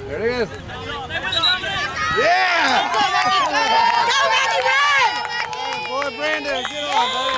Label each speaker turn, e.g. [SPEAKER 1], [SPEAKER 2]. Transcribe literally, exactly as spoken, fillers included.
[SPEAKER 1] There it is. Yeah!
[SPEAKER 2] Go, Mackie, run!
[SPEAKER 1] Boy, Brandon, get on, buddy.